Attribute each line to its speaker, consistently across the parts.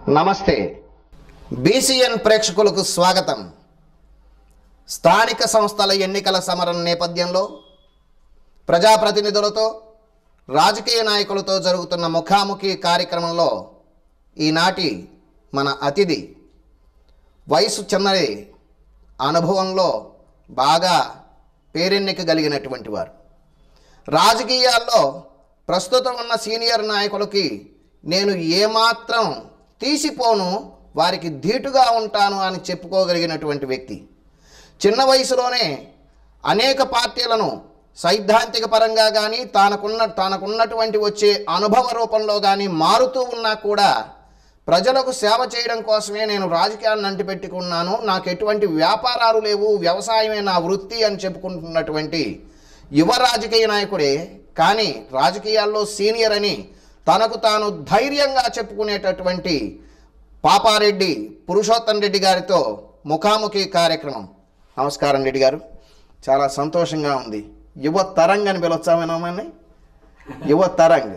Speaker 1: నమస్తే. బీసీఎన్ ప్రేక్షకులకు స్వాగతం. స్థానిక సంస్థల ఎన్నికల సమరం నేపథ్యంలో ప్రజాప్రతినిధులతో రాజకీయ నాయకులతో జరుగుతున్న ముఖాముఖి కార్యక్రమంలో ఈనాటి మన అతిథి వయసు చిన్నది, అనుభవంలో బాగా పేరెన్నికగలిగినటువంటి వారు. రాజకీయాల్లో ప్రస్తుతం ఉన్న సీనియర్ నాయకులకి నేను ఏమాత్రం తీసిపోను, వారికి ధీటుగా ఉంటాను అని చెప్పుకోగలిగినటువంటి వ్యక్తి. చిన్న వయసులోనే అనేక పార్టీలను సైద్ధాంతిక పరంగా కానీ తనకున్నటువంటి వచ్చే అనుభవ రూపంలో కానీ మారుతూ ఉన్నా కూడా ప్రజలకు సేవ చేయడం కోసమే నేను రాజకీయాన్ని అంటిపెట్టుకున్నాను, నాకు ఎటువంటి వ్యాపారాలు లేవు, వ్యవసాయమే నా వృత్తి అని చెప్పుకుంటున్నటువంటి యువ రాజకీయ నాయకుడే. కానీ రాజకీయాల్లో సీనియర్ అని తనకు తాను ధైర్యంగా చెప్పుకునేటటువంటి పాపారెడ్డి పురుషోత్తం రెడ్డి గారితో ముఖాముఖి కార్యక్రమం. నమస్కారం రెడ్డి గారు, చాలా సంతోషంగా ఉంది. యువ తరంగ్ అని పిలవచ్చామని, యువ తరంగ్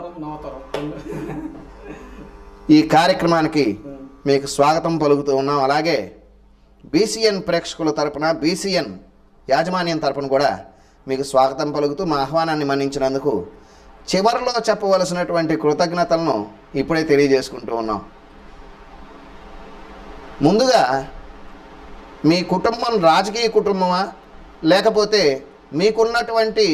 Speaker 1: ఈ కార్యక్రమానికి మీకు స్వాగతం పలుకుతూ ఉన్నాం. అలాగే బీసీఎన్ ప్రేక్షకుల తరపున, బీసీఎన్ యాజమాన్యం తరపున కూడా మీకు స్వాగతం పలుకుతూ మా ఆహ్వానాన్ని మన్నించినందుకు చివరిలో చెప్పవలసినటువంటి కృతజ్ఞతలను ఇప్పుడే తెలియజేసుకుంటూ ఉన్నాం. ముందుగా మీ కుటుంబం రాజకీయ కుటుంబమా, లేకపోతే మీకున్నటువంటి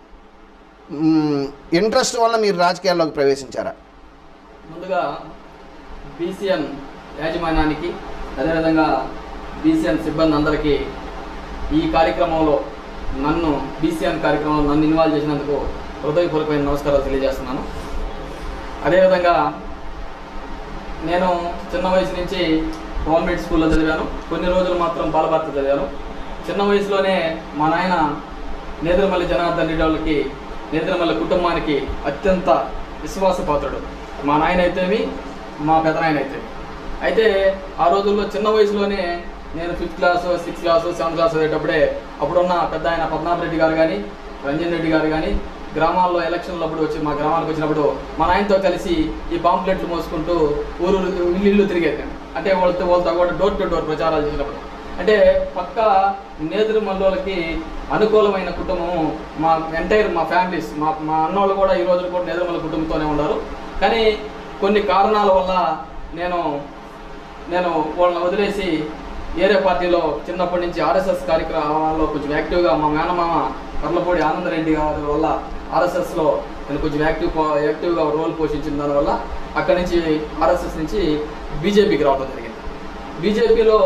Speaker 1: ఇంట్రెస్ట్ వల్ల మీరు రాజకీయాల్లోకి ప్రవేశించారా?
Speaker 2: ముందుగా బీసీఎన్ యాజమాన్యానికి, అదేవిధంగా బీసీఎన్ సిబ్బంది అందరికీ ఈ కార్యక్రమంలో బీసీఎన్ కార్యక్రమంలో నన్ను ఇన్వాల్వ్ చేసినందుకు హృదయపూర్వకమైన నమస్కారాలు తెలియజేస్తున్నాను. అదేవిధంగా నేను చిన్న వయసు నుంచి గవర్నమెంట్ స్కూల్లో చదివాను, కొన్ని రోజులు మాత్రం బాలభారతి చదివాను. చిన్న వయసులోనే మా నాయన నేదురుమల్లి జనార్దన్ రెడ్డి వాళ్ళకి, నేదురుమల్లి కుటుంబానికి అత్యంత విశ్వాసపాత్రుడు. మా నాయన అయితేమి, మా పెదనాయన అయితేమి. అయితే ఆ రోజుల్లో చిన్న వయసులోనే నేను 5th class, 6th class, 7th class చదివేటప్పుడే అప్పుడున్న పెద్ద ఆయన పద్మనాభరెడ్డి గారు కానీ, రంజన్ రెడ్డి గారు కానీ గ్రామాల్లో ఎలక్షన్లప్పుడు వచ్చి మా గ్రామానికి వచ్చినప్పుడు మా నాయనతో కలిసి ఈ పాంప్లెట్లు మోసుకుంటూ ఊరు ఇల్లు తిరిగేది. అంటే వాళ్ళతో కూడా డోర్ టు డోర్ ప్రచారాలు చేసినప్పుడు. అంటే పక్క నేదురుమల్లోళ్ళకి అనుకూలమైన కుటుంబము మా మా ఫ్యామిలీస్, మా అన్నోళ్ళు కూడా ఈ రోజు కూడా నేదురుమల్లి కుటుంబంతోనే ఉన్నారు. కానీ కొన్ని కారణాల వల్ల నేను వాళ్ళని వదిలేసి వేరే పార్టీలో చిన్నప్పటి నుంచి ఆర్ఎస్ఎస్ కార్యక్రమాల్లో కొంచెం యాక్టివ్గా, మా మేనమామ కర్లపూడి ఆనందరెడ్డి గారి వల్ల ఆర్ఎస్ఎస్లో నేను కొంచెం యాక్టివ్గా రోల్ పోషించిన దానివల్ల అక్కడి నుంచి ఆర్ఎస్ఎస్ నుంచి బీజేపీకి రావడం జరిగింది. బీజేపీలో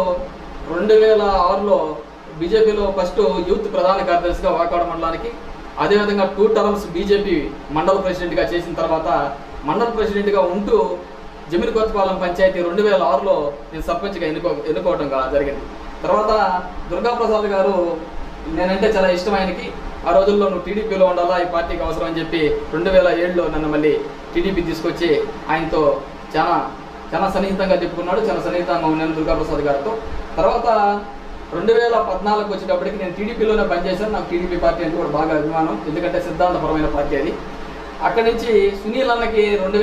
Speaker 2: 2006లో బీజేపీలో ఫస్ట్ యూత్ ప్రధాన కార్యదర్శిగా వాకాడు మండలానికి, అదేవిధంగా 2 టర్మ్స్ బీజేపీ మండల ప్రెసిడెంట్గా చేసిన తర్వాత మండల ప్రెసిడెంట్గా ఉంటూ జమీర్ కొత్తపాలెం పంచాయతీ 2006లో నేను సర్పంచ్గా ఎన్నుకోవడం జరిగింది. తర్వాత దుర్గాప్రసాద్ గారు నేనంటే చాలా ఇష్టం ఆయనకి. ఆ రోజుల్లో నువ్వు టీడీపీలో ఉండాలా, ఈ పార్టీకి అవసరం అని చెప్పి 2007లో నన్ను మళ్ళీ టీడీపీ తీసుకొచ్చి ఆయనతో చాలా చాలా సన్నిహితంగా చెప్పుకున్నాడు. చాలా సన్నిహితంగా ఉన్నాను దుర్గాప్రసాద్ గారితో. తర్వాత 2014 వచ్చేటప్పటికి నేను టీడీపీలోనే పనిచేశాను. నాకు టీడీపీ పార్టీ అంటే కూడా బాగా అభిమానం, ఎందుకంటే సిద్ధాంతపరమైన పార్టీ అది. అక్కడి నుంచి సునీల్ అన్నకి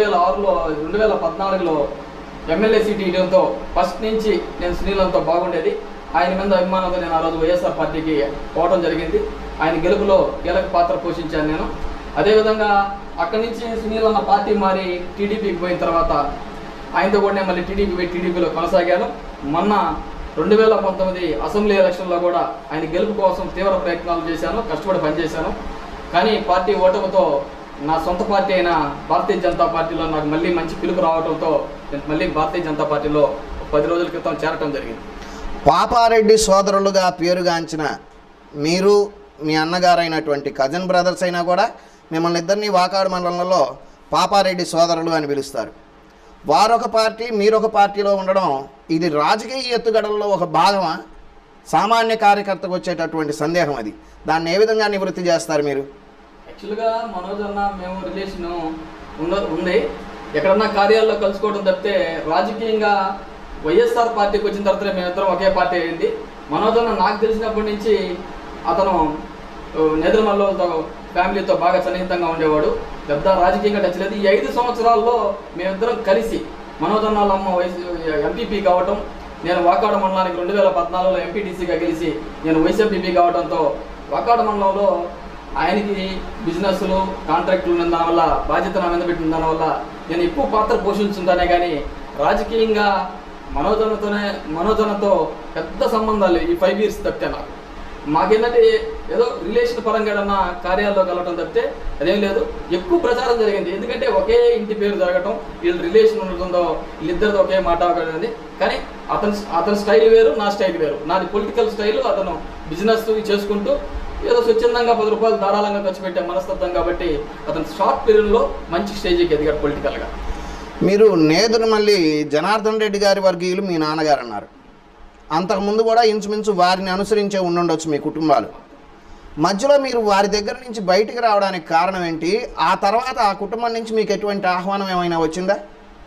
Speaker 2: 2014లో ఎమ్మెల్యే సీట్ ఇవ్వడంతో ఫస్ట్ నుంచి నేను సునీల్ అన్నతో బాగుండేది. ఆయన మీద అభిమానంతో నేను ఆ రోజు వైఎస్ఆర్ పార్టీకి పోవడం జరిగింది. ఆయన గెలుపులో కీలక పాత్ర పోషించాను నేను. అదేవిధంగా అక్కడి నుంచి సునీల్ అన్న పార్టీ మారి టీడీపీకి పోయిన తర్వాత ఆయనతో కూడా నేను మళ్ళీ టీడీపీలో కొనసాగాను. మొన్న 2019 అసెంబ్లీ ఎలక్షన్లో కూడా ఆయన గెలుపు కోసం తీవ్ర ప్రయత్నాలు చేశాను, కష్టపడి పనిచేశాను. కానీ పార్టీ ఓటమితో నా సొంత పార్టీ అయిన భారతీయ జనతా పార్టీలో నాకు మళ్ళీ మంచి పిలుపు రావడంతో నేను మళ్ళీ భారతీయ జనతా పార్టీలో 10 రోజుల క్రితం చేరటం జరిగింది.
Speaker 1: పాపారెడ్డి సోదరులుగా పేరుగాంచిన మీరు, మీ అన్నగారైనటువంటి కజిన్ బ్రదర్స్ అయినా కూడా మిమ్మల్ని ఇద్దరిని వాకాడు మండలంలో పాపారెడ్డి సోదరులు అని పిలుస్తారు. వారొక పార్టీ, మీరొక పార్టీలో ఉండడం ఇది రాజకీయ ఎత్తుగడల్లో ఒక భాగమా? సామాన్య కార్యకర్తకు వచ్చేటటువంటి సందేహం అది. దాన్ని ఏ విధంగా నివృత్తి చేస్తారు మీరు?
Speaker 2: యాక్చువల్గా మనోజ్ అన్న మేము రిలేషన్ ఉంది, ఎక్కడన్నా కార్యాల్లో కలుసుకోవడం తప్పితే రాజకీయంగా వైఎస్ఆర్ పార్టీకి వచ్చిన తర్వాత మేమిద్దరం ఒకే పార్టీ అయింది. మనోజ్ అన్న నాకు తెలిసినప్పటి నుంచి అతను నేదురుమల్లితో ఫ్యామిలీతో బాగా సన్నిహితంగా ఉండేవాడు. పెద్ద రాజకీయంగా టచ్ లేదు. ఈ 5 సంవత్సరాల్లో మేమిద్దరం కలిసి మనోజ్ అన్న వాళ్ళ అమ్మ ఎంపీపీ కావటం, నేను వాకాడ మండలానికి 2014లో ఎంపీటీసీగా గెలిచి నేను వైస్ ఎంపీపీ కావడంతో వాకాడ మండలంలో ఆయనకి బిజినెస్లు కాంట్రాక్టులు ఉన్న దానివల్ల బాధ్యత నా మీద పెట్టిన దానివల్ల నేను ఎక్కువ పాత్ర పోషించుంటానే కానీ రాజకీయంగా మనోజనతో పెద్ద సంబంధాలు ఈ 5 years తప్పితే నాకు మాకేంటంటే ఏదో రిలేషన్ పరంగా ఏదన్నా కార్యాల్లో కలవటం తప్పితే అదేం లేదు. ఎక్కువ ప్రచారం జరిగింది, ఎందుకంటే ఒకే ఇంటి పేరు జరగటం, వీళ్ళ రిలేషన్ ఉంటుందో వీళ్ళిద్దరితో ఒకే మాట అనేది. కానీ అతని స్టైల్ వేరు, నా స్టైల్ వేరు. నాది పొలిటికల్ స్టైల్, అతను బిజినెస్ చేసుకుంటూ ఏదో స్వచ్ఛందంగా 10 రూపాయలు ధారాళంగా ఖర్చు పెట్టే మనస్తత్వం కాబట్టి అతను షార్ట్ పీరియడ్లో మంచి స్టేజ్కి ఎదిగాడు పొలిటికల్గా.
Speaker 1: మీరు నేదురుమల్లి జనార్దన్ రెడ్డి గారి వర్గీయులు మీ నాన్నగారు అన్నారు. అంతకుముందు కూడా ఇంచుమించు వారిని అనుసరించే ఉండుండొచ్చు మీ కుటుంబాలు. మధ్యలో మీరు వారి దగ్గర నుంచి బయటికి రావడానికి కారణం ఏంటి? ఆ తర్వాత ఆ కుటుంబం నుంచి మీకు ఎటువంటి ఆహ్వానం ఏమైనా వచ్చిందా?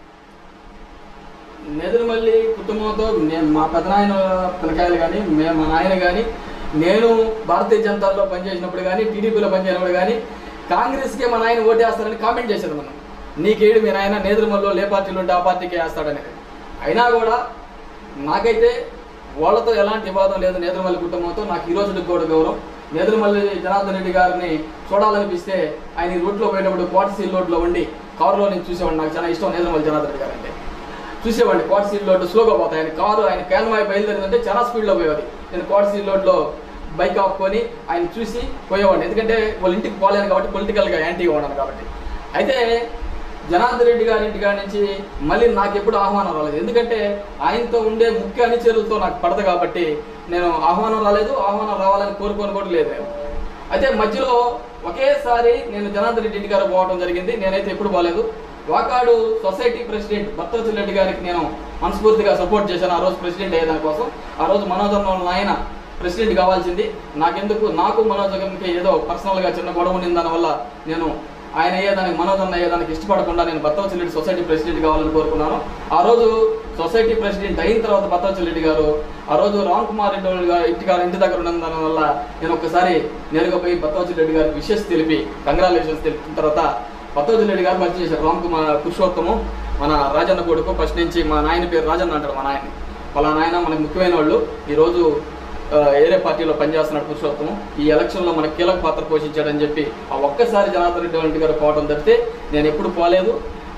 Speaker 2: నేదురుమల్లి కుటుంబంతో మా పెదనాయన పిల్లకాయలు కానీ మా నాయన కానీ, నేను భారతీయ జనతాలో పనిచేసినప్పుడు కానీ, టీడీపీలో పనిచేసినప్పుడు కానీ కాంగ్రెస్కే మా నాయన ఓటేస్తారని కామెంట్ చేశారు. మనం నీకేడు మీ నాయన నేదురుమల్లో ఏ పార్టీలు ఉంటే ఆ పార్టీకి వేస్తాడనేది. అయినా కూడా నాకైతే వాళ్ళతో ఎలాంటి వివాదం లేదు. నేదురుమల్లి కుటుంబంతో నాకు ఈ రోజుకి కూడా గౌరవం. నేదురుమల్లి జనార్దన్ రెడ్డి గారిని చూడాలనిపిస్తే ఆయన ఈ రోడ్లో పోయేటప్పుడు కోటసీల్ రోడ్లో ఉండి కారులో నేను చూసేవాడిని. నాకు చాలా ఇష్టం నేదురుమల్లి జనార్దన్ రెడ్డి గారు అంటే. చూసేవాడిని కోటసీల్ రోడ్డు స్లోగా పోతాయి, ఆయన కారు ఆయన క్యాన్వాయ్ బయలుదేరిందంటే చాలా స్పీడ్లో పోయేది. నేను కోటసీల్ రోడ్లో బైక్ ఆపుకొని ఆయన చూసి పోయేవాడిని, ఎందుకంటే వాళ్ళ ఇంటికి పోలేను కాబట్టి, పొలిటికల్గా యాంటీగా ఉన్నాను కాబట్టి. అయితే జనార్దన్ రెడ్డి గారి ఇంటికాడ నుంచి మళ్ళీ నాకు ఎప్పుడు ఆహ్వానం రాలేదు, ఎందుకంటే ఆయనతో ఉండే ముఖ్య అనుచరులతో నాకు పడదు కాబట్టి నేను ఆహ్వానం రాలేదు. ఆహ్వానం రావాలని కోరుకొని కూడా లేదు నేను. అయితే మధ్యలో ఒకేసారి నేను జనార్దన్ రెడ్డి ఇంటి గారు పోవడం జరిగింది. నేనైతే ఎప్పుడు పోలేదు. వాకాడు సొసైటీ ప్రెసిడెంట్ భర్తవతి రెడ్డి గారికి నేను మనస్ఫూర్తిగా సపోర్ట్ చేశాను ఆ రోజు ప్రెసిడెంట్ అయ్యేదాని కోసం. ఆ రోజు మనోజ్ అన్న ఆయన ప్రెసిడెంట్ కావాల్సింది. నాకు మనోజ్ గారికి ఏదో పర్సనల్గా చిన్న గొడవ ఉండింది, దానివల్ల నేను ఆయన అయ్యేదానికి మనోజ్ అన్న అయ్యేదానికి ఇష్టపడకుండా నేను భర్తవతి రెడ్డి సొసైటీ ప్రెసిడెంట్ కావాలని కోరుకున్నాను. ఆ రోజు సొసైటీ ప్రెసిడెంట్ అయిన తర్వాత భర్తవతి రెడ్డి గారు ఆ రోజు రామ్ కుమార్ రెడ్డి గారు ఇంటి దగ్గర ఉన్న దానివల్ల నేను ఒక్కసారి నేరుగా పోయి భర్తవతి రెడ్డి గారికి విషెస్ తెలిపి కంగ్రాచులేషన్స్ తెలిపిన తర్వాత భర్తవతి రెడ్డి గారు పరిచయం చేశారు. రామ్ కుమార్ పురుషోత్తము మన రాజన్న కొడుకు, ఫస్ట్ నుంచి మా నాయన పేరు రాజన్న అంటారు. మా నాయన్ని వాళ్ళ నాయన మనకు ముఖ్యమైన వాళ్ళు. ఈరోజు ఏరే పార్టీలో పనిచేస్తున్నాడు పురుషోత్తము. ఈ ఎలక్షన్లో మనకు కీలక పాత్ర పోషించాడని చెప్పి ఆ ఒక్కసారి జనార్దన్ రెడ్డి గారు పోవడం తప్పితే నేను ఎప్పుడు పోలేదు.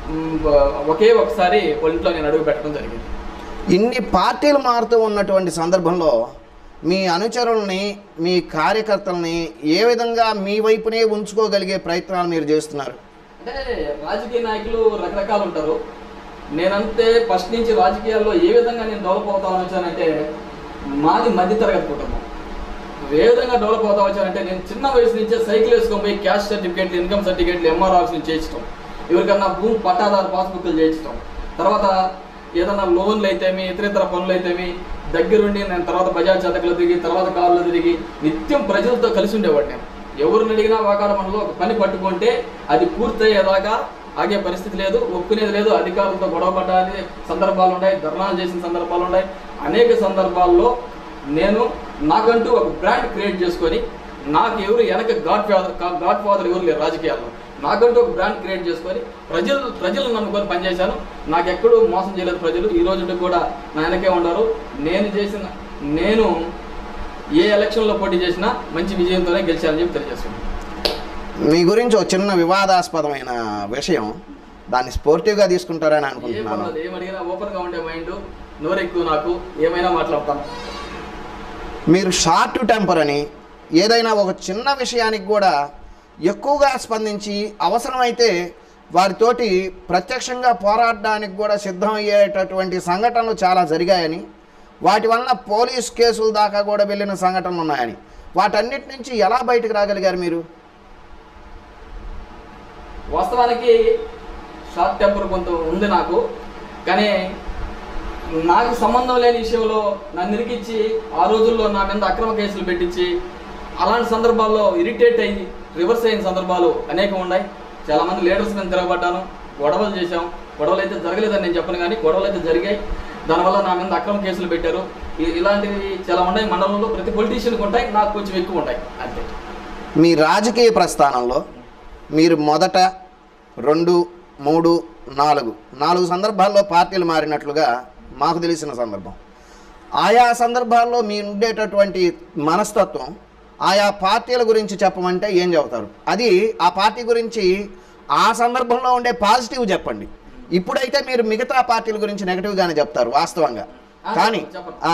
Speaker 2: ఒకే ఒకసారి వాళ్ళ ఇంట్లో నేను అడుగు పెట్టడం జరిగింది.
Speaker 1: ఇన్ని పార్టీలు మారుతూ ఉన్నటువంటి సందర్భంలో మీ అనుచరుల్ని, మీ కార్యకర్తల్ని ఏ విధంగా మీ వైపునే ఉంచుకోగలిగే ప్రయత్నాలు మీరు చేస్తున్నారు?
Speaker 2: అంటే రాజకీయ నాయకులు రకరకాలు ఉంటారు. నేనంతే ఫస్ట్ నుంచి రాజకీయాల్లో ఏ విధంగా నేను డెవలప్ అవుతాను వచ్చానంటే, మాది మధ్యతరగతి కుటుంబం. ఏ విధంగా డెవలప్ అవుతా వచ్చానంటే, నేను చిన్న వయసు నుంచే సైకిల్ వేసుకొని పోయి క్యాష్ సర్టిఫికేట్లు, ఇన్కమ్ సర్టిఫికేట్లు ఎంఆర్ ఆఫీస్ చేయించడం, ఎవరికన్నా భూమి పట్టాదారు పాస్బుక్లు చేయించడం, తర్వాత ఏదన్నా లోన్లు అయితేమి ఇతర పనులు అయితేమి దగ్గరుండి నేను తర్వాత బజాజ్ చతకలు తిరిగి, తర్వాత కార్లు తిరిగి నిత్యం ప్రజలతో కలిసి ఉండేవాడు. నేను ఎవరిని అడిగినా వాకాడ మనలో ఒక పని పట్టుకుంటే అది పూర్తయ్యేదాకా ఆగే పరిస్థితి లేదు, ఒప్పుకునేది లేదు. అధికారులతో గొడవ పడ్డ సందర్భాలు ఉన్నాయి, ధర్నాలు చేసిన సందర్భాలు ఉన్నాయి. అనేక సందర్భాల్లో నేను నాకంటూ ఒక బ్రాండ్ క్రియేట్ చేసుకొని, నాకు ఎవరు వెనక గాడ్ ఫాదర్ ఎవరు లేరు రాజకీయాల్లో, నాకంటూ ఒక బ్రాండ్ క్రియేట్ చేసుకొని ప్రజలను నమ్ముకొని పనిచేశాను. నాకు ఎక్కడూ మోసం చేయలేదు ప్రజలు. ఈ రోజుకి కూడా నా వెనకే ఉన్నారు. నేను ఏ ఎలక్షన్లో పోటీ చేసినా మంచి విజయంతోనే గెలిచానని చెప్పి తెలియజేస్తున్నాను.
Speaker 1: మీ గురించి ఒక చిన్న వివాదాస్పదమైన విషయం, దాన్ని స్పోర్టివ్గా తీసుకుంటారని అనుకుంటున్నాను.
Speaker 2: ఏమడిగినా ఓపెన్గా ఉండే మైండ్, నోరెక్కువ, నాకు ఏమైనా మాట్లాడతాను.
Speaker 1: మీరు షార్ట్ టెంపర్ అని, ఏదైనా ఒక చిన్న విషయానికి కూడా ఎక్కువగా స్పందించి అవసరమైతే వారితోటి ప్రత్యక్షంగా పోరాడడానికి కూడా సిద్ధమయ్యేటటువంటి సంఘటనలు చాలా జరిగాయని, వాటి వలన పోలీస్ కేసుల దాకా కూడా వెళ్ళిన సంఘటనలు ఉన్నాయని, వాటన్నిటి నుంచి ఎలా బయటకు రాగలిగారు మీరు?
Speaker 2: వాస్తవానికి షార్ట్ టెంపర్ కొంత ఉంది నాకు, కానీ నాకు సంబంధం లేని విషయంలో నన్ను ఇరికించి ఆ రోజుల్లో నా మీద అక్రమ కేసులు పెట్టించి అలాంటి సందర్భాల్లో ఇరిటేట్ అయ్యి రివర్స్ అయిన సందర్భాలు అనేకం ఉన్నాయి. చాలామంది లీడర్స్ మీద తిరగబడ్డాను, గొడవలు చేశాం. గొడవలు అయితే జరగలేదని నేను చెప్పను, కానీ గొడవలు అయితే జరిగాయి. దానివల్ల నా మీద అక్రమ కేసులు పెట్టారు. ఇలాంటివి చాలా ఉన్నాయి మండలంలో. ప్రతి పొలిటీషియన్కి ఉంటాయి, నాకు కొంచెం ఎక్కువ ఉంటాయి అంతే.
Speaker 1: మీ రాజకీయ ప్రస్థానంలో మీరు మొదట 2, 3 నాలుగు సందర్భాల్లో పార్టీలు మారినట్లుగా మాకు తెలిసిన సందర్భం. ఆయా సందర్భాల్లో మీ ఉండేటటువంటి మనస్తత్వం ఆయా పార్టీల గురించి చెప్పమంటే ఏం చెబుతారు? అది ఆ పార్టీ గురించి ఆ సందర్భంలో ఉండే పాజిటివ్ చెప్పండి. ఇప్పుడైతే మీరు మిగతా పార్టీల గురించి నెగటివ్గానే చెప్తారు వాస్తవంగా. కానీ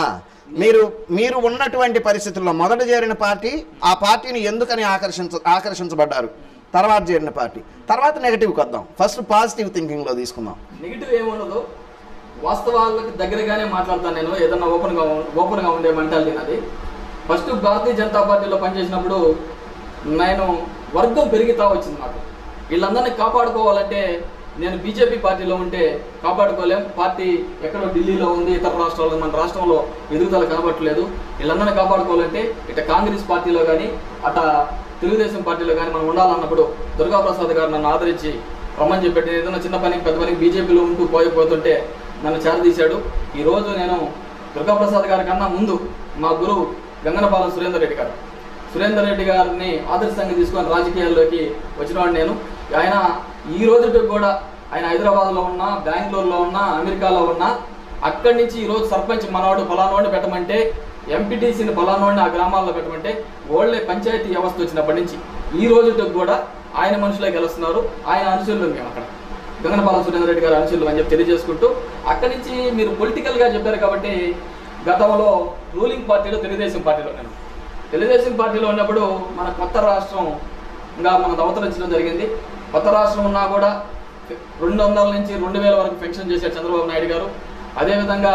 Speaker 1: మీరు ఉన్నటువంటి పరిస్థితుల్లో మొదట చేరిన పార్టీ, ఆ పార్టీని ఎందుకని ఆకర్షించబడ్డారు, తర్వాత చేరిన పార్టీ, తర్వాత నెగటివ్కి వద్దాం. ఫస్ట్ పాజిటివ్ థింకింగ్లో తీసుకుందాం.
Speaker 2: నెగిటివ్ ఏముండదు, వాస్తవాలకు దగ్గరగానే మాట్లాడతాను నేను. ఏదన్నా ఓపెన్గా ఉండే మెంటాలిటీ నాది. ఫస్ట్ భారతీయ జనతా పార్టీలో పనిచేసినప్పుడు నేను వర్గం పెరుగుతూ వచ్చింది. నాకు వీళ్ళందరినీ కాపాడుకోవాలంటే నేను బీజేపీ పార్టీలో ఉంటే కాపాడుకోలేం. పార్టీ ఎక్కడో ఢిల్లీలో ఉంది, ఇతర రాష్ట్రాల్లో, మన రాష్ట్రంలో ఎదుగుదల కనబట్టలేదు. వీళ్ళందరినీ కాపాడుకోవాలంటే ఇట కాంగ్రెస్ పార్టీలో కానీ అట తెలుగుదేశం పార్టీలో కానీ మనం ఉండాలన్నప్పుడు దుర్గాప్రసాద్ గారు నన్ను ఆదరించి రమ్మని చెప్పేది. ఏదైనా చిన్న పనికి పెద్ద పనికి బీజేపీలో ఉంటూ పోతుంటే నన్ను చేరదీశాడు. ఈరోజు నేను దుర్గాప్రసాద్ గారి కన్నా ముందు మా గురువు గంగనపాలెం సురేందర్ రెడ్డి గారిని ఆదర్శంగా తీసుకొని రాజకీయాల్లోకి వచ్చినవాడు నేను. ఆయన ఈ రోజుకి కూడా ఆయన హైదరాబాద్లో ఉన్నా, బెంగళూరులో ఉన్నా, అమెరికాలో ఉన్నా, అక్కడి నుంచి ఈరోజు సర్పంచ్ మనవాడు ఫలానోడిని పెట్టమంటే, ఎంపీటీసీని ఫలానోడిని ఆ గ్రామాల్లో పెట్టమంటే ఓళ్ళే పంచాయతీ వ్యవస్థ వచ్చినప్పటి నుంచి ఈ రోజుకి కూడా ఆయన మనుషులే గెలుస్తున్నారు. ఆయన అనుచరులు మేము అక్కడ గంగనపాలెం సురేందర్ రెడ్డి గారు అనుచరులు అని చెప్పి తెలియజేసుకుంటూ, అక్కడి నుంచి మీరు పొలిటికల్గా చెప్పారు కాబట్టి గతంలో రూలింగ్ పార్టీలో తెలుగుదేశం పార్టీలో ఉన్నప్పుడు మన కొత్త రాష్ట్రంగా మనకు అవతరించడం జరిగింది. కొత్త రాష్ట్రం ఉన్నా కూడా 200 నుంచి 2000 వరకు పెన్షన్ చేశారు చంద్రబాబు నాయుడు గారు. అదేవిధంగా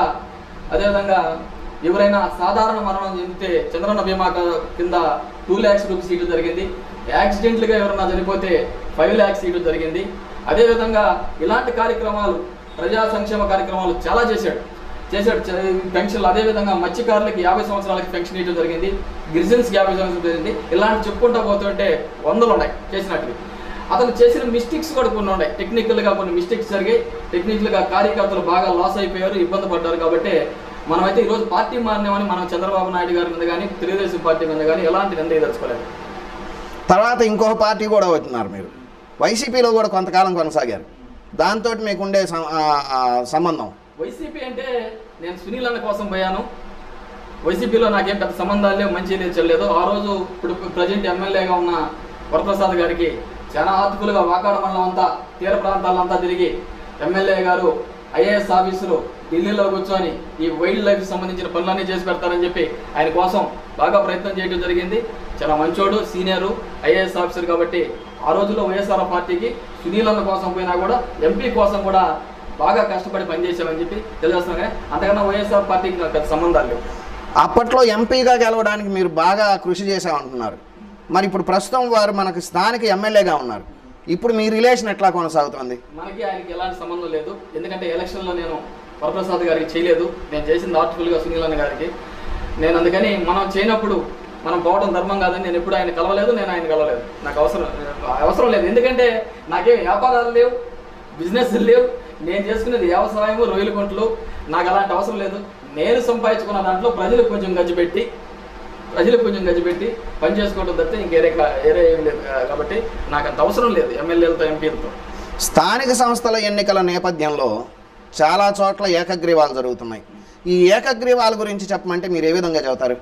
Speaker 2: ఎవరైనా సాధారణ మరణం చెందితే చంద్రన్న బీమా కింద 2 lakhs రూపీస్ ఇవ్వడం జరిగింది. యాక్సిడెంట్లుగా ఎవరైనా చనిపోతే 5 lakhs ఇవ్వడం జరిగింది. అదేవిధంగా ఇలాంటి కార్యక్రమాలు, ప్రజా సంక్షేమ కార్యక్రమాలు చాలా చేశాడు పెన్షన్లు. అదేవిధంగా మత్స్యకారులకి 50 సంవత్సరాలకి పెన్షన్ ఇవ్వడం జరిగింది, గిరిజన్స్కి 50 సంవత్సరాలు జరిగింది. ఇలాంటి చెప్పుకుంటా పోతుంటే 100 ఉన్నాయి చేసినట్టు. అతను చేసిన మిస్టేక్స్ కూడా కొన్ని ఉన్నాయి. టెక్నికల్గా కొన్ని మిస్టేక్స్ జరిగాయి. టెక్నికల్గా కార్యకర్తలు బాగా లాస్ అయిపోయారు, ఇబ్బంది పడ్డారు. కాబట్టి మనమైతే ఈరోజు పార్టీ మారినామని మనం చంద్రబాబు నాయుడు గారి మీద కానీ తెలుగుదేశం పార్టీ మీద కానీ ఎలాంటి నిర్ణయం తెలుసుకోలేదు.
Speaker 1: తర్వాత ఇంకొక పార్టీ కూడా వచ్చినారు మీరు. వైసీపీలో కూడా కొంతకాలం కొనసాగారు. దాంతో మీకుండే సంబంధం?
Speaker 2: వైసీపీ అంటే నేను సునీల్ అన్న కోసం పోయాను. వైసీపీలో నాకేం పెద్ద సంబంధాలు లేవు, మంచి చెల్లలేదు. ఆ రోజు ఇప్పుడు ప్రజెంట్ ఎమ్మెల్యేగా ఉన్న వరప్రసాద్ గారికి చాలా ఆర్టికల్గా వాకాడ మండలం అంతా, తీర ప్రాంతాలంతా తిరిగి ఎమ్మెల్యే గారు ఐఏఎస్ ఆఫీసులు ఢిల్లీలో కూర్చొని ఈ వైల్డ్ లైఫ్ సంబంధించిన పనులన్నీ చేసి పెడతారని చెప్పి ఆయన కోసం బాగా ప్రయత్నం చేయడం జరిగింది. చాలా మంచోడు, సీనియరు ఐఏఎస్ ఆఫీసర్. కాబట్టి ఆ రోజుల్లో వైఎస్ఆర్ పార్టీకి సునీల్ అన్న కోసం పోయినా కూడా ఎంపీ కోసం కూడా బాగా కష్టపడి పనిచేసామని చెప్పి తెలియజేస్తున్నాం. కానీ అంతకన్నా వైఎస్ఆర్ పార్టీకి నాకు పెద్ద సంబంధాలు లేవు.
Speaker 1: అప్పట్లో ఎంపీగా గెలవడానికి మీరు బాగా కృషి చేసామంటున్నారు. మరి ఇప్పుడు ప్రస్తుతం వారు మనకు స్థానిక ఎమ్మెల్యేగా ఉన్నారు. ఇప్పుడు మీ రిలేషన్ ఎట్లా కొనసాగుతుంది?
Speaker 2: మనకి ఆయనకి ఎలాంటి సంబంధం లేదు. ఎందుకంటే ఎలక్షన్లో నేను వరప్రసాద్ గారికి చేయలేదు, నేను చేసింది ఆర్టికల్గా సునీల్ అన్న గారికి. నేను అందుకని మనం చేయనప్పుడు మనం పోవడం ధర్మం కాదని నేను ఎప్పుడు ఆయన కలవలేదు, నేను ఆయన కలవలేదు. నాకు అవసరం లేదు. ఎందుకంటే నాకేం వ్యాపారాలు లేవు, బిజినెస్ లేవు. నేను చేసుకునేది వ్యవసాయం, రొయ్యల గుంటలు. నాకు అలాంటి అవసరం లేదు. నేను సంపాదించుకున్న దాంట్లో ప్రజలకు కొంచెం గజ్జిపెట్టి పని చేసుకోవడం తప్పితే ఇంకేరే ఏం లేదు. కాబట్టి నాకు అంత అవసరం లేదు ఎమ్మెల్యేలతో, ఎంపీలతో.
Speaker 1: స్థానిక సంస్థల ఎన్నికల నేపథ్యంలో చాలా చోట్ల ఏకగ్రీవాలు జరుగుతున్నాయి. ఈ ఏకగ్రీవాల గురించి చెప్పమంటే మీరు ఏ విధంగా చెబుతారు?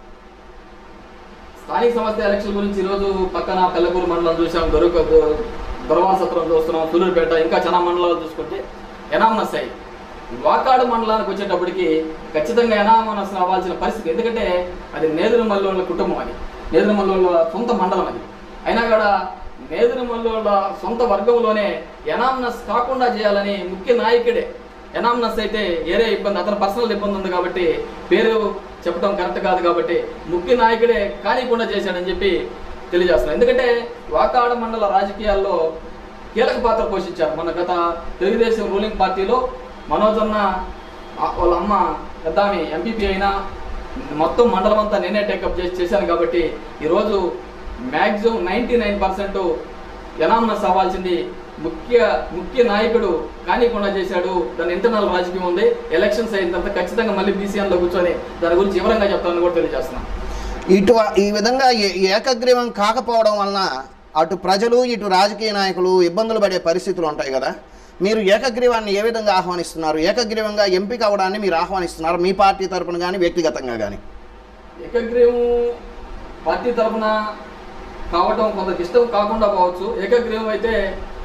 Speaker 2: స్థానిక సంస్థ ఎలక్షన్ గురించి ఈరోజు పక్కన పెల్లకూరు మండలం చూసాం, దొరవాన సత్రం చూస్తున్నాం, సూలూరుపేట, ఇంకా చాలా మండలాలు చూసుకుంటే ఎనామనస్ అయ్యి. వాకాడు మండలానికి వచ్చేటప్పటికి ఖచ్చితంగా ఎనామనస్ అవ్వాల్సిన పరిస్థితి. ఎందుకంటే అది నేదురుమల్లోళ్ళ కుటుంబం, అది నేదురుమల్లోళ్ళ సొంత మండలం. అది అయినా కూడా నేదురుమల్లోళ్ళ సొంత వర్గంలోనే ఎనామనస్ కాకుండా చేయాలని ముఖ్య నాయకుడే. ఎనామనస్ అయితే ఏరే ఇబ్బంది, అతని పర్సనల్ ఇబ్బంది ఉంది కాబట్టి పేరు చెప్పడం కరెక్ట్ కాదు. కాబట్టి ముఖ్య నాయకుడే కానికుండా చేశాడని చెప్పి తెలియజేస్తున్నాను. ఎందుకంటే వాకాడు మండల రాజకీయాల్లో కీలక పాత్ర పోషించారు. మన గత తెలుగుదేశం రూలింగ్ పార్టీలో మనోజ్ అన్న వాళ్ళ అమ్మ పెద్దామి ఎంపీపీ అయినా మొత్తం మండలం అంతా నేనే టేకప్ చేశాను. కాబట్టి ఈరోజు మ్యాక్సిమం 99% ఎనామనస్ అవ్వాల్సింది ముఖ్య నాయకుడు కానికుండా చేశాడు. దాని ఇంటర్నల్ రాజకీయం ఉంది. ఎలక్షన్స్ అయిన తర్వాత ఖచ్చితంగా మళ్ళీ బీసీఎన్లో కూర్చొని దాని గురించి వివరంగా చెప్తానని కూడా తెలియజేస్తున్నాను.
Speaker 1: ఈ విధంగా ఏకగ్రీవం కాకపోవడం వలన అటు ప్రజలు, ఇటు రాజకీయ నాయకులు ఇబ్బందులు పడే పరిస్థితులు ఉంటాయి కదా. మీరు ఏకగ్రీవాన్ని ఏ విధంగా ఆహ్వానిస్తున్నారు? ఏకగ్రీవంగా ఎంపిక అవడాన్ని మీరు ఆహ్వానిస్తున్నారు మీ పార్టీ తరపున కానీ వ్యక్తిగతంగా కానీ?
Speaker 2: ఏకగ్రీవం పార్టీ తరఫున కావటం కొందరికి ఇష్టం కాకుండా పోవచ్చు. ఏకగ్రీవం అయితే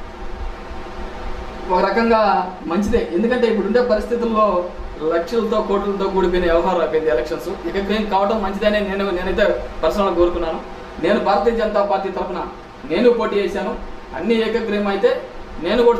Speaker 2: ఒక రకంగా మంచిదే. ఎందుకంటే ఇప్పుడు ఉండే పరిస్థితుల్లో లక్షలతో కోట్లతో కూడిపోయిన వ్యవహారం అయిపోయింది ఎలక్షన్స్. ఏకగ్రీవం కావడం మంచిదని నేనైతే పర్సనల్గా కోరుకున్నాను. నేను భారతీయ జనతా పార్టీ తరఫున నేను పోటీ చేశాను. అన్ని ఏకగ్రీవం అయితే నేను కూడా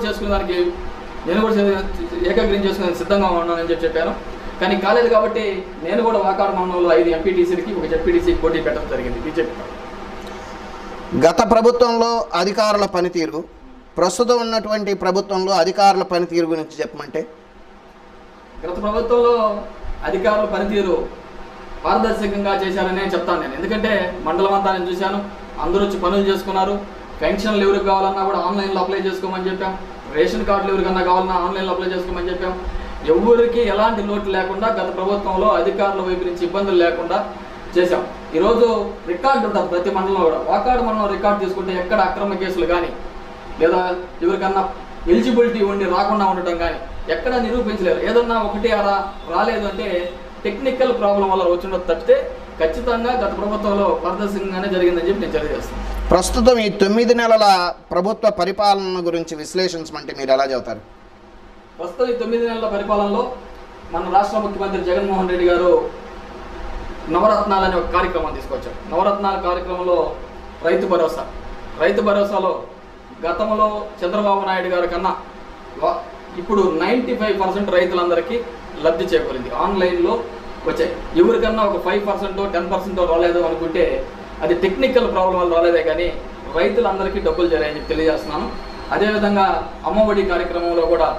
Speaker 2: ఏకగ్రీవం చేసుకునేందుకు సిద్ధంగా ఉన్నానని చెప్పాను. కానీ కాలేదు కాబట్టి నేను కూడా వాకాడు మండలంలో 5 ఎంపీటీసీలకి 1 జెడ్పీటీసీకి పోటీ పెట్టడం జరిగింది బీజేపీ.
Speaker 1: గత ప్రభుత్వంలో అధికారుల పనితీరు, ప్రస్తుతం ఉన్నటువంటి ప్రభుత్వంలో అధికారుల పనితీరు గురించి చెప్పమంటే?
Speaker 2: గత ప్రభుత్వంలో అధికారుల పనితీరు పారదర్శకంగా చేశారనే చెప్తాను నేను. ఎందుకంటే మండలం అంతా నేను చూశాను, అందరూ వచ్చి పనులు చేసుకున్నారు. పెన్షన్లు ఎవరికి కావాలన్నా కూడా ఆన్లైన్లో అప్లై చేసుకోమని చెప్పాం. రేషన్ కార్డులు ఎవరికన్నా కావాలన్నా ఆన్లైన్లో అప్లై చేసుకోమని చెప్పాం. ఎవరికి ఎలాంటి లోటు లేకుండా గత ప్రభుత్వంలో అధికారుల వైపు నుంచి ఇబ్బందులు లేకుండా చేశాం. ఈరోజు రికార్డు ఉంటుంది ప్రతి మండలంలో కూడా. వాకాడు మండలం రికార్డు తీసుకుంటే ఎక్కడ అక్రమ కేసులు కానీ లేదా ఎవరికన్నా ఎలిజిబిలిటీ ఉండి రాకుండా ఉండటం కానీ ఎక్కడా నిరూపించలేరు. ఏదన్నా ఒకటి అలా రాలేదు అంటే టెక్నికల్ ప్రాబ్లం వల్ల వచ్చిండదు తప్పితే ఖచ్చితంగా గత ప్రభుత్వంలో పారదర్శకంగానే జరిగిందని చెప్పి నేను తెలియజేస్తాను.
Speaker 1: ప్రస్తుతం ఈ 9 నెలల ప్రభుత్వ పరిపాలన గురించి విశ్లేషించమంటే మీరు ఎలా చెబుతారు?
Speaker 2: ప్రస్తుతం ఈ 9 నెలల పరిపాలనలో మన రాష్ట్ర ముఖ్యమంత్రి జగన్మోహన్ రెడ్డి గారు నవరత్నాలు అనే ఒక కార్యక్రమం తీసుకొచ్చారు. నవరత్నాల కార్యక్రమంలో రైతు భరోసాలో గతంలో చంద్రబాబు నాయుడు గారి కన్నా ఇప్పుడు 95% రైతులందరికీ లబ్ధి చేకూరింది. ఆన్లైన్లో వచ్చాయి. ఎవరికన్నా ఒక 5% 10% రాలేదు అనుకుంటే అది టెక్నికల్ ప్రాబ్లం వల్ల రాలేదే కానీ రైతులందరికీ డబ్బులు జరిగాయని తెలియజేస్తున్నాను. అదేవిధంగా అమ్మఒడి కార్యక్రమంలో కూడా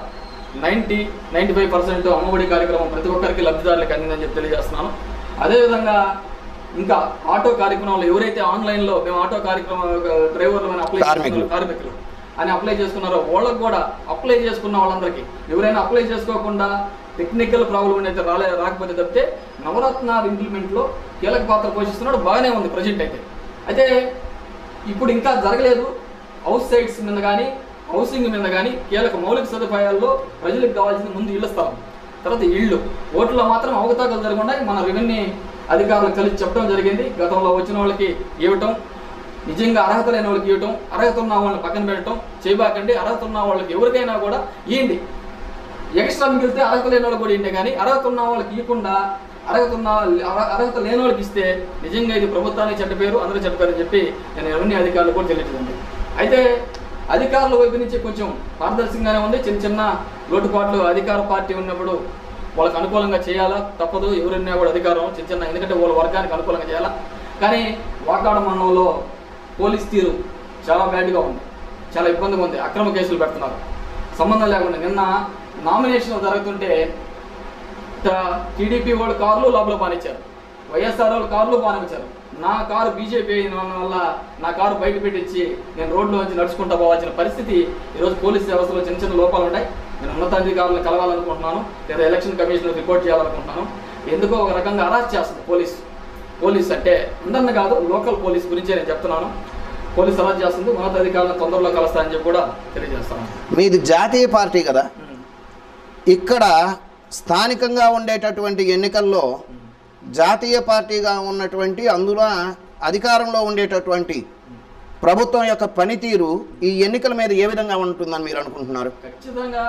Speaker 2: 95% అమ్మఒడి కార్యక్రమం ప్రతి ఒక్కరికి లబ్ధిదారులకు అందిందని చెప్పి తెలియజేస్తున్నాను. అదేవిధంగా ఇంకా ఆటో కార్యక్రమంలో ఎవరైతే ఆన్లైన్లో మేము ఆటో కార్యక్రమం డ్రైవర్లు కార్మికులు అని అప్లై చేసుకున్నారో వాళ్ళకు కూడా అప్లై చేసుకున్న వాళ్ళందరికీ ఎవరైనా అప్లై చేసుకోకుండా టెక్నికల్ ప్రాబ్లం అయితే రాకపోతే తప్పితే నవరత్నాలు ఇంప్లిమెంట్లో కీలక పాత్ర పోషిస్తున్నాడు. బాగానే ఉంది ప్రజెంట్ అయితే ఇప్పుడు ఇంకా జరగలేదు. హౌస్ సైట్స్ మీద కానీ హౌసింగ్ మీద కానీ కీలక మౌలిక సదుపాయాల్లో ప్రజలకు కావాల్సిన ముందు ఇళ్ల స్థలం, తర్వాత ఇళ్ళు, ఓట్లలో మాత్రం అవకతవకలు జరగకుండా మన రెవెన్యూ అధికారులు కలిసి చెప్పడం జరిగింది. గతంలో వచ్చిన వాళ్ళకి ఇవ్వటం, నిజంగా అర్హత లేని వాళ్ళకి ఇవ్వటం, అర్హత ఉన్న వాళ్ళని పక్కన పెట్టడం చేయబాకండి. అర్హత ఉన్న వాళ్ళకి ఎవరికైనా కూడా ఇవ్వండి. ఎక్స్ట్రా మిగిలితే అర్హత లేని వాళ్ళకి కూడా ఇవ్వండి. కానీ అర్హత ఉన్న వాళ్ళకి ఇవ్వకుండా అర్హత లేని వాళ్ళకి ఇస్తే నిజంగా ఇది ప్రభుత్వానికి చెడ్డ పేరు, అందరూ చెడ్డ పేరు అని చెప్పి నేను రెవెన్యూ అధికారులు కూడా తెలియజేయండి. అయితే అధికారుల వైపు నుంచి కొంచెం పారదర్శకంగానే ఉంది. చిన్న లోటుపాట్లు అధికార పార్టీ ఉన్నప్పుడు వాళ్ళకి అనుకూలంగా చేయాలా తప్పదు. ఎవరైనా కూడా అధికారం చిన్న ఎందుకంటే వాళ్ళ వర్గానికి అనుకూలంగా చేయాలా. కానీ వాకాడు మండలంలో పోలీస్ తీరు చాలా బ్యాడ్గా ఉంది, చాలా ఇబ్బందిగా ఉంది. అక్రమ కేసులు పెడుతున్నారు సంబంధం లేకుండా. నిన్న నామినేషన్ జరుగుతుంటే టీడీపీ వాళ్ళు కార్లు లోపల పానిచ్చారు, వైఎస్ఆర్ వాళ్ళు కార్లు పానిచ్చారు. నా కారు బీజేపీ అయిన వల్ల నా కారు బయట పెట్టించి నేను రోడ్లో వచ్చి నడుచుకుంటూ పోవాల్సిన పరిస్థితి ఈరోజు పోలీస్ వ్యవస్థలో చిన్న లోపాలు ఉన్నాయి. నేను ఉన్నతాధికారులను కలవాలనుకుంటున్నాను, లేదా ఎలక్షన్ కమిషన్ రిపోర్ట్ చేయాలనుకుంటున్నాను. ఎందుకో ఒక రకంగా అరెస్ట్ చేస్తుంది పోలీస్ అంటే అందరిని కాదు, లోకల్ పోలీస్ గురించే నేను చెప్తున్నాను. పోలీస్ అరెస్ట్ చేస్తుంది, ఉన్నతాధికారులను తొందరలో కలుస్తానని చెప్పి కూడా తెలియజేస్తాను.
Speaker 1: మీది జాతీయ పార్టీ కదా, ఇక్కడ స్థానికంగా ఉండేటటువంటి ఎన్నికల్లో జాతీయ పార్టీగా ఉన్నటువంటి అందులో అధికారంలో ఉండేటటువంటి ప్రభుత్వం యొక్క పనితీరు ఈ ఎన్నికల మీద ఏ విధంగా ఉంటుందని మీరు అనుకుంటున్నారు?
Speaker 2: ఖచ్చితంగా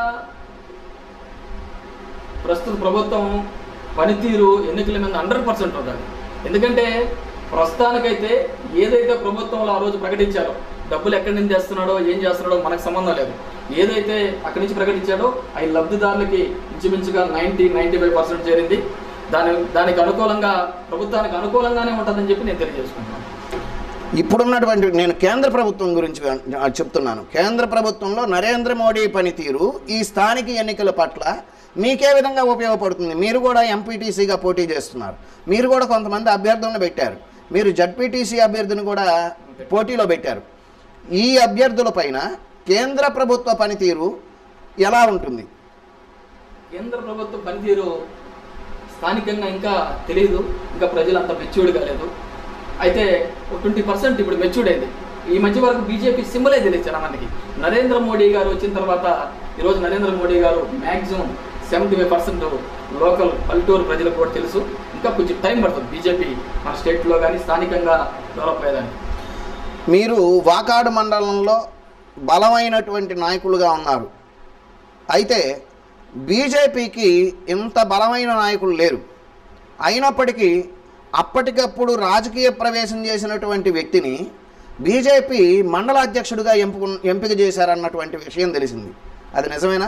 Speaker 2: ప్రస్తుత ప్రభుత్వం పనితీరు ఎన్నికల మీద 100% ఉంటుంది. ఎందుకంటే ప్రస్తుతానికైతే ఏదైతే ప్రభుత్వంలో ఆ రోజు ప్రకటించారో, డబ్బులు ఎక్కడి నుంచి తెస్తున్నాడో ఏం చేస్తున్నాడో మనకు సంబంధం లేదు. ఏదైతే అక్కడి నుంచి ప్రకటించాడో అవి లబ్ధిదారులకి ఇంచుమించుగా 90-95% చేరింది. దానికి అనుకూలంగా ప్రభుత్వానికి అనుకూలంగానే ఉంటుందని చెప్పి నేను తెలియజేసుకుంటున్నాను.
Speaker 1: ఇప్పుడున్నటువంటి నేను కేంద్ర ప్రభుత్వం గురించి చెప్తున్నాను. కేంద్ర ప్రభుత్వంలో నరేంద్ర మోడీ పనితీరు ఈ స్థానిక ఎన్నికల పట్ల మీకే విధంగా ఉపయోగపడుతుంది? మీరు కూడా ఎంపీటీసీగా పోటీ చేస్తున్నారు, మీరు కూడా కొంతమంది అభ్యర్థులను పెట్టారు, మీరు జడ్పీటీసీ అభ్యర్థిని కూడా పోటీలో పెట్టారు. ఈ అభ్యర్థుల పైన కేంద్ర ప్రభుత్వ పనితీరు ఎలా ఉంటుంది?
Speaker 2: కేంద్ర ప్రభుత్వ పనితీరు స్థానికంగా ఇంకా తెలియదు, ఇంకా ప్రజలు అంత మెచ్యూర్డ్ కాలేదు. అయితే 20% ఇప్పుడు మెచ్యూర్డ్ అయింది. ఈ మధ్య వరకు బీజేపీ సింబలే తెలియదు చాలా మందికి. నరేంద్ర మోడీ గారు వచ్చిన తర్వాత ఈరోజు నరేంద్ర మోడీ గారు మ్యాక్సిమం 75% లోకల్ పల్లెటూరు ప్రజలకు కూడా తెలుసు. ఇంకా కొంచెం టైం పడుతుంది బీజేపీ మన స్టేట్లో కానీ స్థానికంగా డెవలప్ అయ్యేదాన్ని.
Speaker 1: మీరు వాకాడు మండలంలో బలమైనటువంటి నాయకులుగా ఉన్నారు. అయితే బీజేపీకి ఇంత బలమైన నాయకులు లేరు. అయినప్పటికీ అప్పటికప్పుడు రాజకీయ ప్రవేశం చేసినటువంటి వ్యక్తిని బీజేపీ మండల అధ్యక్షుడిగా ఎంపిక చేశారన్నటువంటి విషయం తెలిసింది. అది నిజమేనా?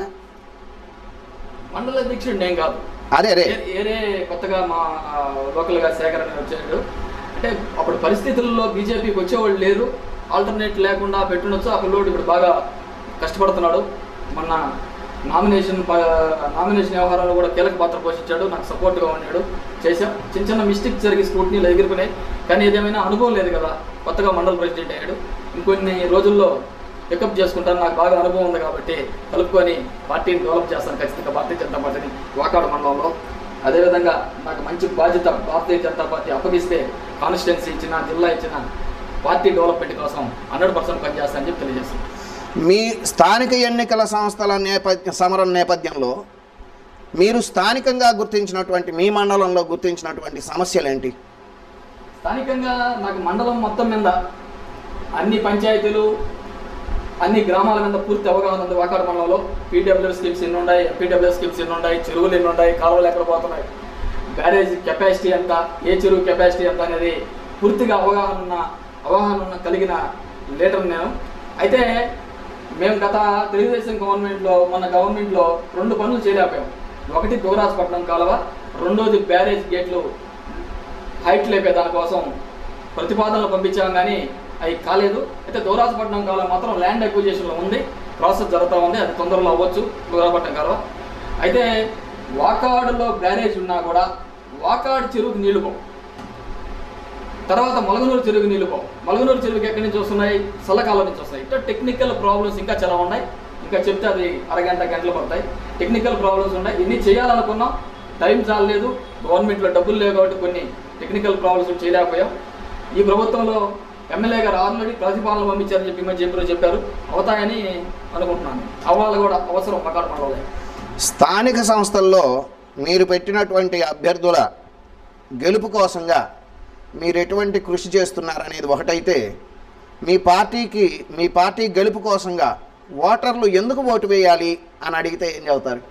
Speaker 2: మండల అధ్యక్షుడు నేను కాదు,
Speaker 1: అదే
Speaker 2: ఏరే కొత్తగా మా లోకల్గా సేకరణ వచ్చాడు. అంటే అప్పుడు పరిస్థితుల్లో బీజేపీకి వచ్చేవాళ్ళు లేరు, ఆల్టర్నేట్ లేకుండా పెట్టుండొచ్చు. ఆ పిల్లోడు ఇప్పుడు బాగా కష్టపడుతున్నాడు. మొన్న నామినేషన్ వ్యవహారంలో కూడా కీలక పాత్ర పోషించాడు, నాకు సపోర్ట్గా ఉన్నాడు. చేశాం. చిన్న చిన్న మిస్టేక్స్ జరిగి స్కూటీలు ఎగిరిపోయినాయి. కానీ ఏదేమైనా అనుభవం లేదు కదా, కొత్తగా మండల ప్రెసిడెంట్ అయ్యాడు. ఇంకొన్ని రోజుల్లో పికప్ చేసుకుంటాను, నాకు బాగా అనుభవం ఉంది కాబట్టి కలుపుకొని పార్టీని డెవలప్ చేస్తాను ఖచ్చితంగా, భారతీయ జనతా పార్టీని వాకాడు మండలంలో. అదేవిధంగా నాకు మంచి బాధ్యత భారతీయ జనతా పార్టీ అప్పగిస్తే కాన్స్టిట్యున్సీ ఇచ్చిన, జిల్లా ఇచ్చిన పార్టీ డెవలప్మెంట్ కోసం 100% పనిచేస్తానని చెప్పి తెలియజేస్తాను.
Speaker 1: మీ స్థానిక ఎన్నికల సంస్థల సమరం నేపథ్యంలో మీరు స్థానికంగా గుర్తించినటువంటి, మీ మండలంలో గుర్తించినటువంటి సమస్యలు ఏంటి?
Speaker 2: స్థానికంగా నాకు మండలం మొత్తం మీద అన్ని పంచాయతీలు, అన్ని గ్రామాల మీద పూర్తి అవగాహన ఉంది. వాకాడు మండలంలో పీడబ్ల్యూ స్కీమ్స్ ఎన్ని ఉన్నాయి, ఎంపీడబ్ల్యూ స్కీమ్స్ ఎన్ని ఉన్నాయి, చెరువులు ఎన్ని ఉన్నాయి, కాలువలు ఎక్కడ పోతున్నాయి, బ్యారేజ్ కెపాసిటీ ఎంత, ఏ చెరువు కెపాసిటీ ఎంత అనేది పూర్తిగా అవగాహన కలిగిన లీడర్ నేను. అయితే మేము గత తెలుగుదేశం మన గవర్నమెంట్లో 2 పనులు చేయలేకపోయాం. ఒకటి దూరాజపట్నం కాలువ, రెండోది బ్యారేజ్ గేట్లు హైట్ లేపే దానికోసం ప్రతిపాదనలు పంపించాం, కానీ అవి కాలేదు. అయితే దూరాజపట్నం కాలువ మాత్రం ల్యాండ్ అక్విజిషన్లో ఉంది, ప్రాసెస్ జరుగుతూ ఉంది. అది తొందరలో అవ్వచ్చు దూరాజపట్నం కాలువ. అయితే వాకాడులో బ్యారేజ్ ఉన్నా కూడా వాకాడు చెరువుకి నీళ్లు పోవు, తర్వాత మలగనూరు చెరువుకి నీళ్లు పోవు. మలగనూరు చెరువుకి ఎక్కడి నుంచి వస్తున్నాయి? సల్లకాలం నుంచి వస్తాయి. ఇట్లా టెక్నికల్ ప్రాబ్లమ్స్ ఇంకా చాలా ఉన్నాయి. ఇంకా చెప్తే అది గంటలు పడతాయి. టెక్నికల్ ప్రాబ్లమ్స్ ఉన్నాయి. ఇన్ని చేయాలనుకున్నాం, టైం చాలలేదు, గవర్నమెంట్లో డబ్బులు లేవు కాబట్టి కొన్ని టెక్నికల్ ప్రాబ్లమ్స్ చేయలేకపోయాం. ఈ ప్రభుత్వంలో ఎమ్మెల్యే గారు ఆల్రెడీ ప్రతిపాదనలు పంపించారని చెప్పి మధ్య చెప్పారు, అవుతాయని అనుకుంటున్నాను. అవ్వాలి కూడా అవసరం వాకాడు మండలంలో.
Speaker 1: స్థానిక సంస్థల్లో మీరు పెట్టినటువంటి అభ్యర్థుల గెలుపు కోసంగా మీరు ఎటువంటి కృషి చేస్తున్నారనేది ఒకటైతే, మీ పార్టీ గెలుపు కోసంగా ఓటర్లు ఎందుకు ఓటు వేయాలి అని అడిగితే ఏం చెబుతారు?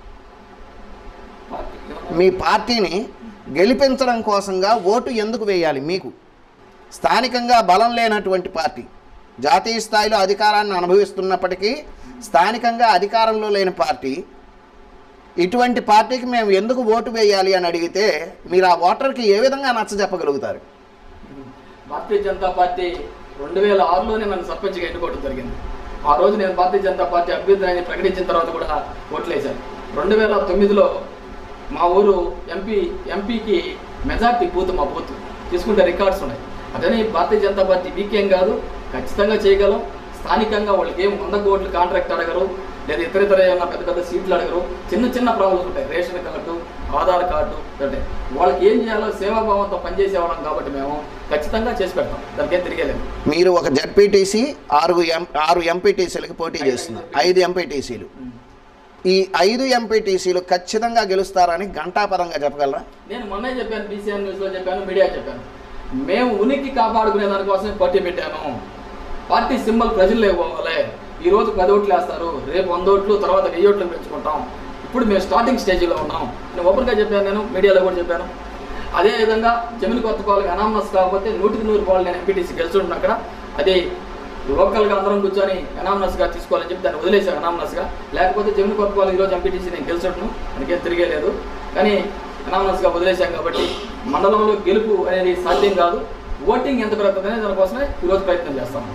Speaker 1: మీ పార్టీని గెలిపించడం కోసంగా ఓటు ఎందుకు వేయాలి? మీకు స్థానికంగా బలం లేనటువంటి పార్టీ, జాతీయ స్థాయిలో అధికారాన్ని అనుభవిస్తున్నప్పటికీ స్థానికంగా అధికారంలో లేని పార్టీ, ఇటువంటి పార్టీకి మేము ఎందుకు ఓటు వేయాలి అని అడిగితే మీరు ఆ ఓటర్కి ఏ విధంగా నచ్చజెప్పగలుగుతారు?
Speaker 2: భారతీయ జనతా పార్టీ 2006లోనే నన్ను సర్పంచ్గా ఎన్నుకోవడం జరిగింది. ఆ రోజు నేను భారతీయ జనతా పార్టీ అభ్యర్థిని ప్రకటించిన తర్వాత కూడా ఓట్లేశాను. 2009లో మా ఊరు ఎంపీకి మెజార్టీ బూత్, మా బూత్ తీసుకుంటే రికార్డ్స్ ఉన్నాయి. అదే భారతీయ జనతా పార్టీ వీకేం కాదు, ఖచ్చితంగా చేయగలం. స్థానికంగా వాళ్ళకి ఏం 100 కోట్లు కాంట్రాక్ట్ అడగరు, లేదా ఇతర ఏమన్నా పెద్ద సీట్లు అడగరు. చిన్న ప్రాబ్లమ్స్ ఉంటాయి, రేషన్ కార్డు, ఆధార్ కార్డు, అంటే వాళ్ళకి ఏం చేయాలో సేవాభావంతో పనిచేసేవాళ్ళం కాబట్టి మేము ఖచ్చితంగా చేసి పెడతాం, దానికేం తిరిగేలేదు.
Speaker 1: మీరు ఒక జడ్పీటీసీ, 6 ఎంపీటీసీలకు పోటీ చేస్తున్నారు, 5 ఎంపీటీసీలు. ఈ 5 ఎంపీటీసీలు ఖచ్చితంగా గెలుస్తారని ఘంటాపరంగా చెప్పగలరా?
Speaker 2: నేను మొన్నే చెప్పాను, బీసీఎన్ న్యూస్లో చెప్పాను, మీడియా చెప్పాను. మేము ఉనికి కాపాడుకునే దానికోసమే పార్టీ పెట్టాను. పార్టీ సింబల్ ప్రజల్లో ఇవ్వాలి. ఈరోజు 10 ఓట్లు వేస్తారు, రేపు 100 ఓట్లు, తర్వాత 1000 ఓట్లు పెంచుకుంటాం. ఇప్పుడు మేము స్టార్టింగ్ స్టేజ్లో ఉన్నాం. నేను ఓపెన్గా చెప్పాను, నేను మీడియాలో కూడా చెప్పాను. అదేవిధంగా జమిని కొత్తపాలకి అనామస్ కాకపోతే 100కి 100 పాలు నేను ఎంపీటీసీ గెలుచుంటున్నా అక్కడ. అది లోకల్గా అందరం కూర్చొని అనామనస్గా తీసుకోవాలని చెప్పి దాన్ని వదిలేసాను అనామనస్గా. లేకపోతే జమిని కొత్తపాలు ఈరోజు ఎంపీటీసీ నేను గెలుచుంటున్నాను, దానికేం తిరిగేలేదు. కానీ అనామనస్గా వదిలేసాం కాబట్టి మండలంలో గెలుపు అనేది సాధ్యం కాదు. ఓటింగ్ ఎంత పెరుగుతుందనే దానికోసమే ఈరోజు ప్రయత్నం చేస్తాము.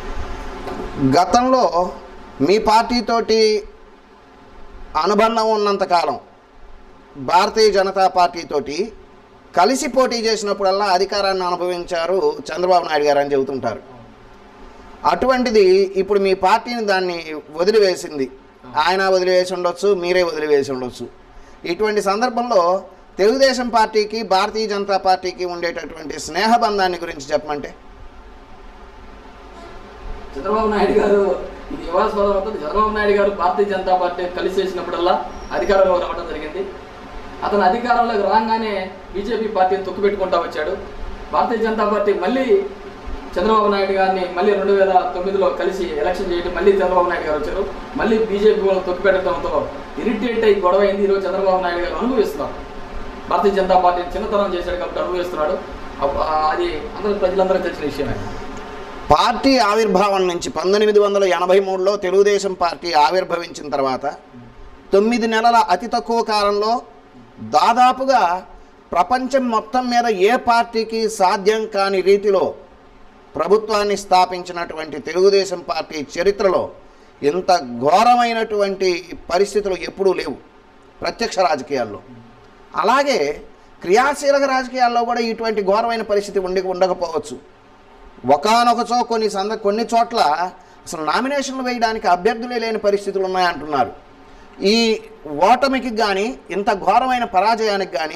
Speaker 1: గతంలో మీ పార్టీతోటి అనుబంధం ఉన్నంతకాలం భారతీయ జనతా పార్టీతోటి కలిసి పోటీ చేసినప్పుడల్లా అధికారాన్ని అనుభవించారు చంద్రబాబు నాయుడు గారు అని చెబుతుంటారు. అటువంటిది ఇప్పుడు మీ పార్టీని దాన్ని వదిలివేసింది. ఆయన వదిలివేసి ఉండొచ్చు, మీరే వదిలివేసి ఉండొచ్చు. ఇటువంటి సందర్భంలో తెలుగుదేశం పార్టీకి భారతీయ జనతా పార్టీకి ఉండేటటువంటి స్నేహబంధాన్ని గురించి చెప్పమంటే?
Speaker 2: చంద్రబాబు నాయుడు గారు ఇది వివాదాస్పదం అవుతుంది. చంద్రబాబు నాయుడు గారు భారతీయ జనతా పార్టీ కలిసి చేసినప్పుడల్లా అధికారంలో రావడం జరిగింది. అతను అధికారంలోకి రాగానే బీజేపీ పార్టీని తొక్కుపెట్టుకుంటా వచ్చాడు. భారతీయ జనతా పార్టీ మళ్ళీ చంద్రబాబు నాయుడు గారిని మళ్ళీ 2009లో కలిసి ఎలక్షన్ చేయడం, మళ్ళీ చంద్రబాబు నాయుడు గారు వచ్చారు. మళ్ళీ బీజేపీ వాళ్ళు తొక్కిపెట్టడంతో ఇరిటేట్ అయ్యి గొడవ అయింది. ఈరోజు చంద్రబాబు నాయుడు గారు అనుభవిస్తున్నారు. భారతీయ జనతా పార్టీ చిన్నతనం చేశాడు కాబట్టి అనుభవిస్తున్నాడు. అది అందరూ ప్రజలందరూ తెలిసిన విషయమే.
Speaker 1: పార్టీ ఆవిర్భావం నుంచి 1983లో తెలుగుదేశం పార్టీ ఆవిర్భవించిన తర్వాత 9 నెలల అతి తక్కువ కాలంలో దాదాపుగా ప్రపంచం మొత్తం మీద ఏ పార్టీకి సాధ్యం కాని రీతిలో ప్రభుత్వాన్ని స్థాపించినటువంటి తెలుగుదేశం పార్టీ చరిత్రలో ఇంత ఘోరమైనటువంటి పరిస్థితులు ఎప్పుడూ లేవు ప్రత్యక్ష రాజకీయాల్లో. అలాగే క్రియాశీలక రాజకీయాల్లో కూడా ఇటువంటి ఘోరమైన పరిస్థితి ఉండకపోవచ్చు. ఒకానొకచో కొన్ని చోట్ల అసలు నామినేషన్లు వేయడానికి అభ్యర్థులే లేని పరిస్థితులు ఉన్నాయంటున్నారు. ఈ ఓటమికి కానీ ఇంత ఘోరమైన పరాజయానికి కానీ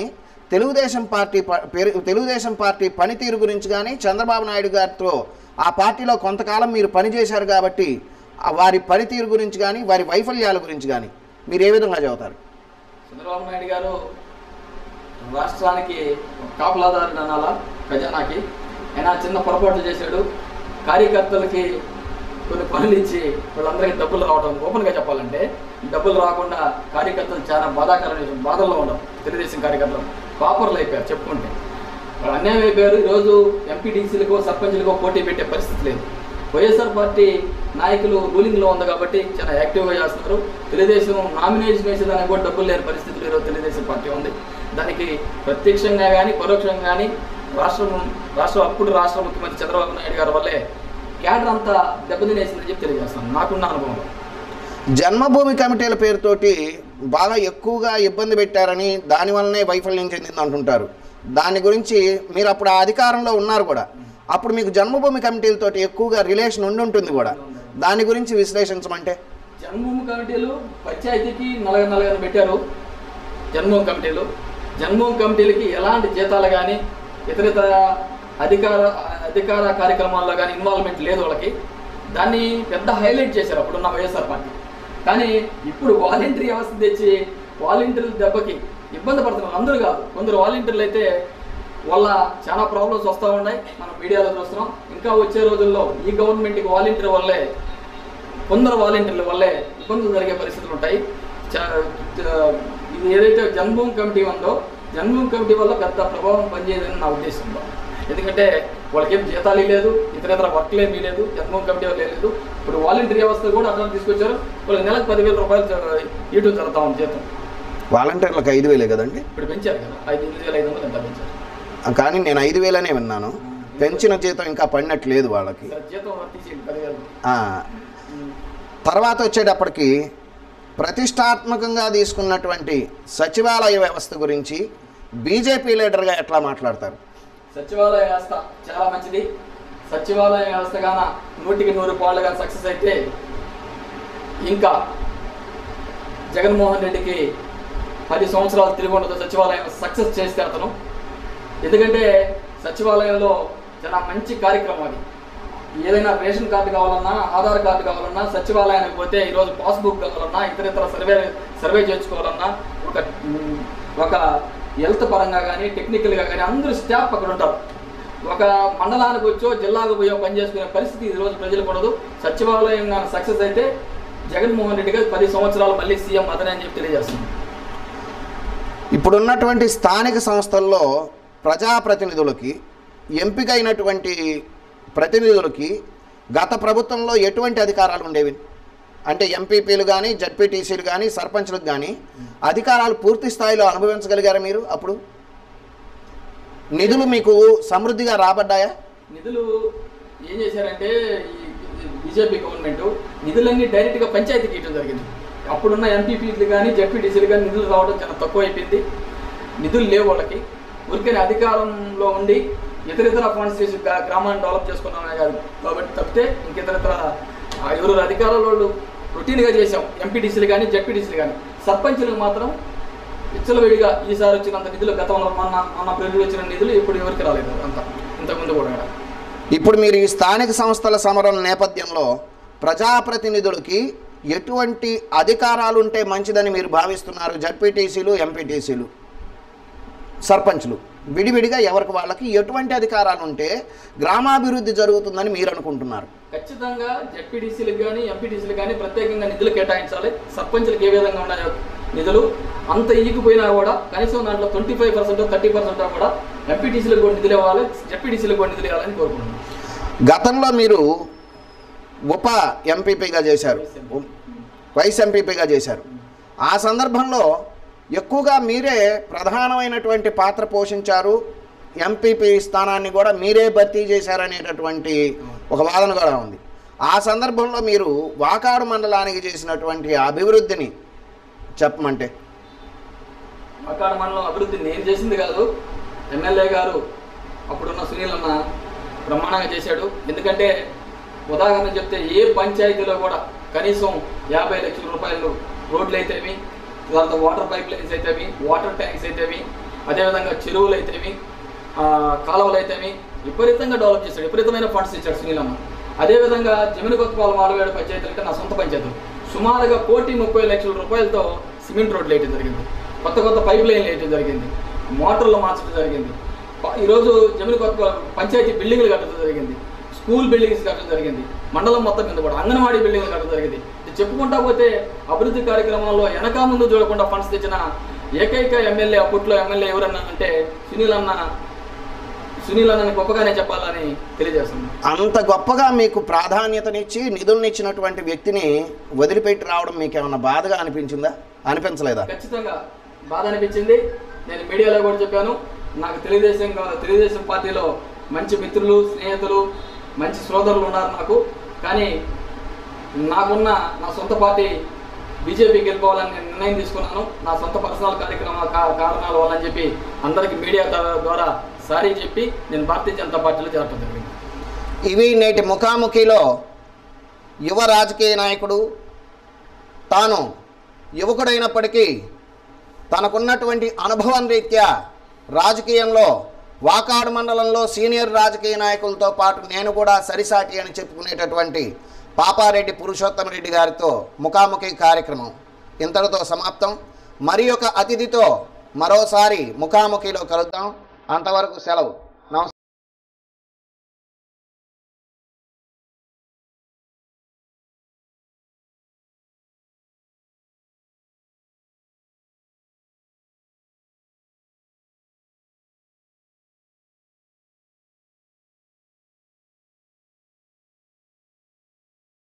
Speaker 1: తెలుగుదేశం పార్టీ పనితీరు గురించి కానీ చంద్రబాబు నాయుడు గారితో ఆ పార్టీలో కొంతకాలం మీరు పనిచేశారు కాబట్టి వారి పనితీరు గురించి కానీ వారి వైఫల్యాల గురించి కానీ మీరు ఏ విధంగా చెబుతారు?
Speaker 2: చంద్రబాబు నాయుడు గారు రాష్ట్రానికి కాపలాదారుడు అనాలా, ఖజానాకి ఆయన చిన్న పొరపాట్లు చేశాడు. కార్యకర్తలకి కొన్ని పనులు ఇచ్చి వాళ్ళందరికీ డబ్బులు రావడం, ఓపెన్గా చెప్పాలంటే డబ్బులు రాకుండా కార్యకర్తలు చాలా బాధాకరమైన బాధల్లో ఉండవు. తెలుగుదేశం కార్యకర్తలు పాపర్లు అయిపోయారు. చెప్పుకుంటే వాళ్ళు అన్యాయం అయిపోయారు. ఈరోజు ఎంపీటీసీలకో సర్పంచ్లకో పోటీ పెట్టే పరిస్థితి లేదు. వైఎస్ఆర్ పార్టీ నాయకులు రూలింగ్లో ఉంది కాబట్టి చాలా యాక్టివ్గా చేస్తున్నారు. తెలుగుదేశం నామినేషన్ వేసేదానికి కూడా డబ్బులు లేని పరిస్థితులు ఈరోజు తెలుగుదేశం పార్టీ ఉంది. దానికి ప్రత్యక్షంగా కానీ పరోక్షంగా కానీ అప్పుడు రాష్ట్ర ముఖ్యమంత్రి చంద్రబాబు నాయుడు గారి వల్లే క్యాడర్ అంతా దెబ్బతినేసిందని చెప్పి తెలియజేస్తాను నాకున్న అనుభవంలో.
Speaker 1: జన్మభూమి కమిటీల పేరుతోటి బాగా ఎక్కువగా ఇబ్బంది పెట్టారని దానివల్లనే వైఫల్యం చెందింది అంటుంటారు. దాని గురించి మీరు అప్పుడు ఆ అధికారంలో ఉన్నారు కూడా, అప్పుడు మీకు జన్మభూమి కమిటీలతోటి ఎక్కువగా రిలేషన్ ఉంటుంది కూడా, దాని గురించి విశ్లేషించమంటే?
Speaker 2: జన్మభూమి కమిటీలు పంచాయతీకి నలగనలగని పెట్టారు. జన్మభూమి కమిటీలకి ఎలాంటి జీతాలు కానీ ఇతర అధికార కార్యక్రమాల్లో కానీ ఇన్వాల్వ్మెంట్ లేదు వాళ్ళకి. దాన్ని పెద్ద హైలైట్ చేశారు అప్పుడున్న వైఎస్ఆర్ పార్టీ. కానీ ఇప్పుడు వాలంటరీ వ్యవస్థ తెచ్చి వాలంటీర్ల దెబ్బకి ఇబ్బంది పడుతున్నారు. అందరూ కాదు, కొందరు వాలంటీర్లు అయితే వల్ల చాలా ప్రాబ్లమ్స్ వస్తూ ఉన్నాయి. మనం మీడియాలో చూస్తున్నాం. ఇంకా వచ్చే రోజుల్లో ఈ గవర్నమెంట్కి వాలంటీర్ వల్లే, కొందరు వాలంటీర్ల వల్లే ఇబ్బందులు జరిగే పరిస్థితులు ఉంటాయి. ఇది ఏదైతే జన్మభూమి కమిటీ ఉందో, జన్మభూమి కమిటీ వల్ల పెద్ద ప్రభావం పనిచేయదని నా ఉద్దేశంలో. ఎందుకంటే వాళ్ళకేం జీతాలు లేదు, ఇతర వర్క్లు ఏమీ లేదు, జన్మభూమి కమిటీ వాళ్ళు లేదు. ఇప్పుడు వాలంటీర్ వ్యవస్థ కూడా అట్లా తీసుకొచ్చారు. వాళ్ళకి నెలకు 10,000 రూపాయలు ఇటు జరుగుతా ఉంది జీతం.
Speaker 1: వాలంటీర్లకు 5,000 కదండి
Speaker 2: ఇప్పుడు పెంచారు కదా, 5,500 ఎంత పెంచారు.
Speaker 1: కానీ నేను 5,000 అనే విన్నాను. పెంచిన జీతం ఇంకా పడినట్లేదు వాళ్ళకి.
Speaker 2: జీతం తీసేయండి 10,000.
Speaker 1: తర్వాత వచ్చేటప్పటికి ప్రతిష్టాత్మకంగా తీసుకున్నటువంటి సచివాలయ వ్యవస్థ గురించి బీజేపీ లీడర్గా ఎట్లా మాట్లాడతారు?
Speaker 2: సచివాలయ వ్యవస్థ చాలా మంచిది. సచివాలయ వ్యవస్థ గాన 100కి 100 పాళ్ళుగా సక్సెస్ అయితే ఇంకా జగన్మోహన్ రెడ్డికి 10 సంవత్సరాలు తిరిగి ఉండదు సచివాలయం సక్సెస్ చేస్తే అతను. ఎందుకంటే సచివాలయంలో చాలా మంచి కార్యక్రమం అది. ఏదైనా రేషన్ కార్డు కావాలన్నా, ఆధార్ కార్డు కావాలన్నా, సచివాలయానికి పోతే ఈరోజు పాస్బుక్ కావాలన్నా, ఇతర సర్వే చేసుకోవాలన్నా, ఒక హెల్త్ పరంగా కానీ టెక్నికల్గా కానీ అందరూ స్టాఫ్ అక్కడ ఉంటారు. ఒక మండలానికి వచ్చో జిల్లాకు పోయో పనిచేసుకునే పరిస్థితి ఈరోజు ప్రజలకు ఉండదు. సచివాలయం సక్సెస్ అయితే జగన్మోహన్ రెడ్డి గారు 10 సంవత్సరాలు మళ్ళీ సీఎం అతనే అని చెప్పి తెలియజేస్తుంది.
Speaker 1: ఇప్పుడున్నటువంటి స్థానిక సంస్థల్లో ప్రజాప్రతినిధులకి, ఎంపికైనటువంటి ప్రతినిధులకి గత ప్రభుత్వంలో ఎటువంటి అధికారాలు ఉండేవి? అంటే ఎంపీపీలు కానీ, జడ్పీటీసీలు కానీ, సర్పంచ్లకు కానీ అధికారాలు పూర్తి స్థాయిలో అనుభవించగలిగారా మీరు? అప్పుడు నిధులు మీకు సమృద్ధిగా రాబడ్డాయా?
Speaker 2: నిధులు ఏం చేశారంటే బీజేపీ గవర్నమెంట్ నిధులన్నీ డైరెక్ట్గా పంచాయతీకి ఇవ్వడం జరిగింది. అప్పుడున్న ఎంపీపీలు కానీ జడ్పీటీసీలు కానీ నిధులు రావడం చాలా తక్కువ అయిపోయింది. నిధులు లేవు వాళ్ళకి. ఊరికనే అధికారంలో ఉండి ఇతర ఫండ్స్ చేసి గ్రామాన్ని డెవలప్ చేసుకున్నామే కాదు కాబట్టి తప్పితే ఇంకితర ఎవరు అధికారంలో వాళ్ళు రొటీన్గా చేసాం. ఎంపీటీసీలు కానీ జడ్పీటీసీలు కానీ. సర్పంచులకు మాత్రం విచ్చలవిడిగా ఈసారి వచ్చినంత నిధులు గతంలో మొన్న ప్రెజర్ వచ్చిన నిధులు ఇప్పుడు ఎవరికి రాలేదు అంత ఇంతకుముందు కూడా.
Speaker 1: ఇప్పుడు మీరు ఈ స్థానిక సంస్థల సమరం నేపథ్యంలో ప్రజాప్రతినిధులకి ఎటువంటి అధికారాలు ఉంటే మంచిదని మీరు భావిస్తున్నారు? జడ్పీటీసీలు, ఎంపీటీసీలు, సర్పంచ్లు విడివిడిగా ఎవరికి వాళ్ళకి ఎటువంటి అధికారాలు ఉంటే గ్రామాభివృద్ధి జరుగుతుందని మీరు అనుకుంటున్నారు?
Speaker 2: ఖచ్చితంగా జడ్పీటీసీలకు కానీ ఎంపీటీసీలకు కానీ ప్రత్యేకంగా నిధులు కేటాయించాలి. సర్పంచ్లకు ఏ విధంగా ఉన్నాయో నిధులు అంత ఈగిపోయినా కూడా కనీసం దాంట్లో 25% 30% కూడా ఎంపీటీసీలకు కూడా నిధులు ఇవ్వాలి, జడ్పీటీసీలకు కూడా నిధులు ఇవ్వాలని కోరుకుంటున్నాను.
Speaker 1: గతంలో మీరు ఉప ఎంపీపీగా చేశారు, వైస్ ఎంపీపీగా చేశారు. ఆ సందర్భంలో ఎక్కువగా మీరే ప్రధానమైనటువంటి పాత్ర పోషించారు. ఎంపీపీ స్థానాన్ని కూడా మీరే భర్తీ చేశారనేటటువంటి ఒక వాదన కూడా ఉంది. ఆ సందర్భంలో మీరు వాకాడు మండలానికి చేసినటువంటి అభివృద్ధిని చెప్పమంటే?
Speaker 2: వాకాడు మండలం అభివృద్ధి నేను చేసింది కాదు, ఎమ్మెల్యే గారు అప్పుడున్న సునీల్ అన్న బ్రహ్మాండంగా చేశాడు. ఎందుకంటే ఉదాహరణ చెప్తే ఏ పంచాయతీలో కూడా కనీసం 50 లక్షల రూపాయలు రోడ్లు అయితేమి, తర్వాత వాటర్ పైప్ లైన్స్ అయితేమి, వాటర్ ట్యాంక్స్ అయితేమి, అదేవిధంగా చెరువులు అయితేమి, కాలువలు అయితేమి విపరీతంగా డెవలప్ చేశాడు. విపరీతమైన ఫండ్స్ ఇచ్చాడు సునీల్ అన్న. అదేవిధంగా జమిని కొత్తపాలెం మాలవేడు పంచాయతీలు అంటే నా సొంత పంచాయతీలు సుమారుగా 1,30,00,000 రూపాయలతో సిమెంట్ రోడ్లు వేయడం జరిగింది, కొత్త కొత్త పైప్ లైన్లు వేయడం జరిగింది, మోటార్లు మార్చడం జరిగింది. ఈరోజు జమిని కొత్తపాలెం పంచాయతీ బిల్డింగ్లు కట్టడం జరిగింది, స్కూల్ బిల్డింగ్స్ కట్టడం జరిగింది, మండలం మొత్తం మీద కూడా అంగన్వాడీ బిల్డింగ్లు కట్టడం జరిగింది. చెప్పుకుంటా పోతే అభివృద్ధి కార్యక్రమాల్లో వెనక ముందు చూడకుండా ఫండ్స్ తెచ్చిన ఏకైక ఎమ్మెల్యే అప్పట్లో ఎమ్మెల్యే ఎవరన్నా అంటే సునీల్ అన్నని గొప్పగానే చెప్పాలని తెలియజేస్తుంది.
Speaker 1: అంత గొప్పగా మీకు ప్రాధాన్యతనిచ్చి నిధులను ఇచ్చినటువంటి వ్యక్తిని వదిలిపెట్టి రావడం మీకు ఏమన్నా బాధగా అనిపించిందా? అనిపించలేదా?
Speaker 2: ఖచ్చితంగా బాధ అనిపించింది. నేను మీడియాలో కూడా చెప్పాను, నాకు తెలుగుదేశం పార్టీలో మంచి మిత్రులు, స్నేహితులు, మంచి సోదరులు ఉన్నారు నాకు. కానీ నాకున్న నా సొంత పార్టీ బీజేపీకి వెళ్ళిపోవాలని నేను నిర్ణయం తీసుకున్నాను. నా సొంత పర్సనల్ కారణాల వల్ల అని చెప్పి అందరికీ మీడియా ద్వారా సారీ చెప్పి నేను భారతీయ జనతా పార్టీలో చేరటం జరిగింది.
Speaker 1: ఇవి నేటి ముఖాముఖిలో యువ రాజకీయ నాయకుడు, తాను యువకుడైనప్పటికీ తనకున్నటువంటి అనుభవం రీత్యా రాజకీయంలో వాకాడు మండలంలో సీనియర్ రాజకీయ నాయకులతో పాటు నేను కూడా సరిసాటి అని చెప్పుకునేటటువంటి పాపారెడ్డి పురుషోత్తమ రెడ్డి గారితో ముఖాముఖి కార్యక్రమం ఇంతటితో సమాప్తం. మరి ఒక అతిథితో మరోసారి ముఖాముఖిలో కలుద్దాం. అంతవరకు సెలవు.